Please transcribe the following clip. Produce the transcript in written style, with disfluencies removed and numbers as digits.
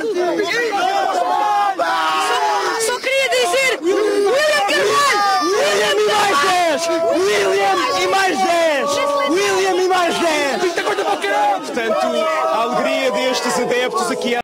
Só queria dizer William Carvalho! William e mais 10! William e mais 10! William e mais 10! Portanto, a alegria destes adeptos aqui